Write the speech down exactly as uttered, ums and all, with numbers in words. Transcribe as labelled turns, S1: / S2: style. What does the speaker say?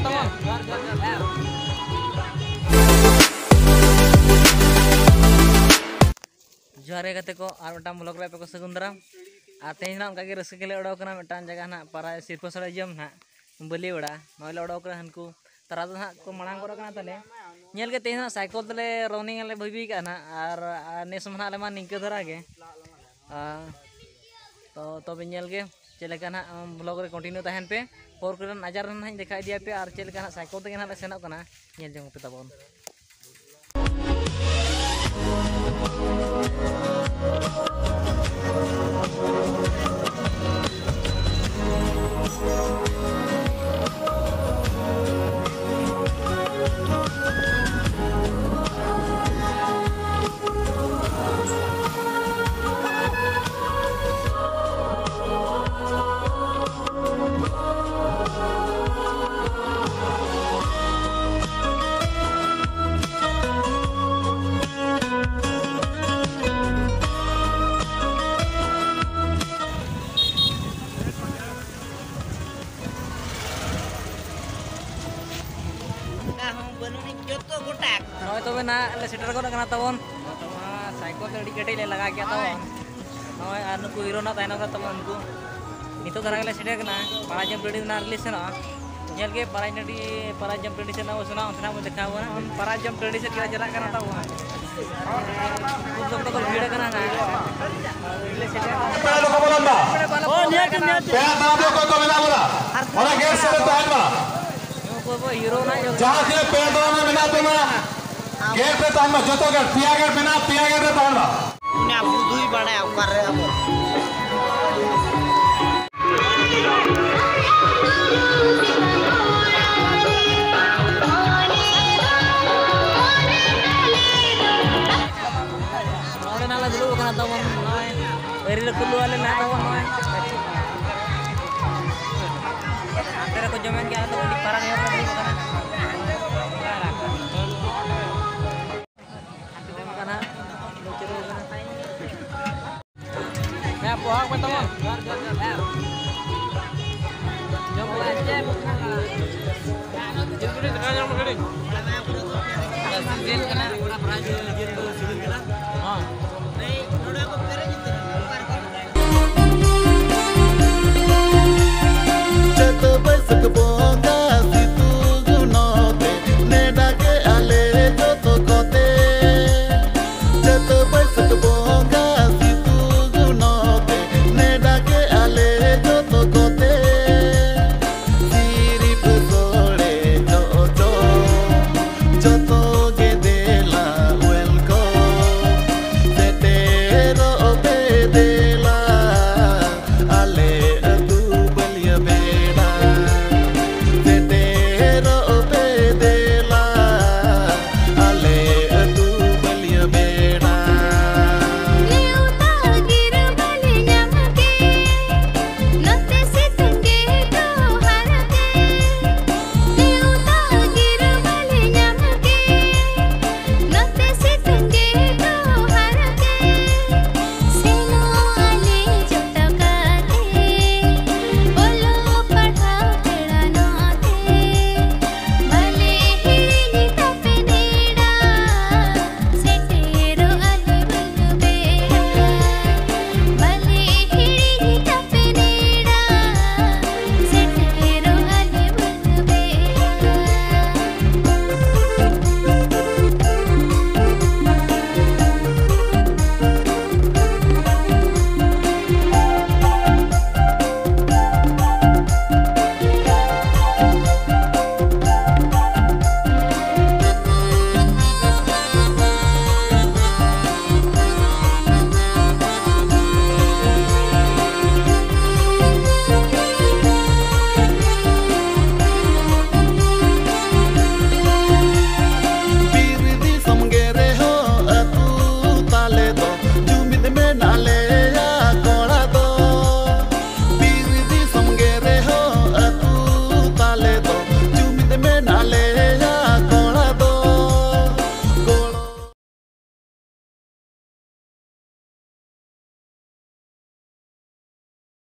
S1: teman. Johar kate ko ar metang blog re pe ko sagun daram. Ar tehin na onka ge raske gele odaw kana metang jaga na para sirpo sara jam na bali oda noile odaw kana hanku tara do na ko manang kora kana tale nyel ge tehin na cycle tale running ale bhabi kana ar ne somna ale ma ningke dhara ge तो तब नलगे चलना blog रे continue तहन पे और कर नजार ना देखा दिया पे और चलना साइकिल तक ना सेनों कना नल जंग पे तबन नॉय तो ना ले सेटर को ना तबन साइकिल ते अड़ी केटे ले लगा गया तबन नॉय आर नुकु हीरो ना ताइनो का तबन उनको नितो धरा ले सेटर ना पारा जम रेडी ना रिलीज ना नेल के पारा नडी पारा जम रेडी से ना उसना उसना मु देखा हुआ हम पारा जम रेडी से किरा जरा करना तबन कुछ तो को भीड़ करना ना ले सेटर
S2: लोग बोलंदा ओ नेट नेट पे दादो को तो मेना बोला और गेट से तान बा
S1: को हीरो ना
S2: जहां से पे दो में मेना तो ना गेट पे तान बा जतो गेट पिया गेट मेना पिया गेट पे तान बा
S3: ना बुधुई बड़ा कर रे अब
S1: नोडे नाला दulu kana tawon noy eri lekulu ale na tawon noy antara ko jomen ke atau di parang ya tadi kana kana lucuru kana ya pohak pa tawon jom aja jadi tengah yang begini kana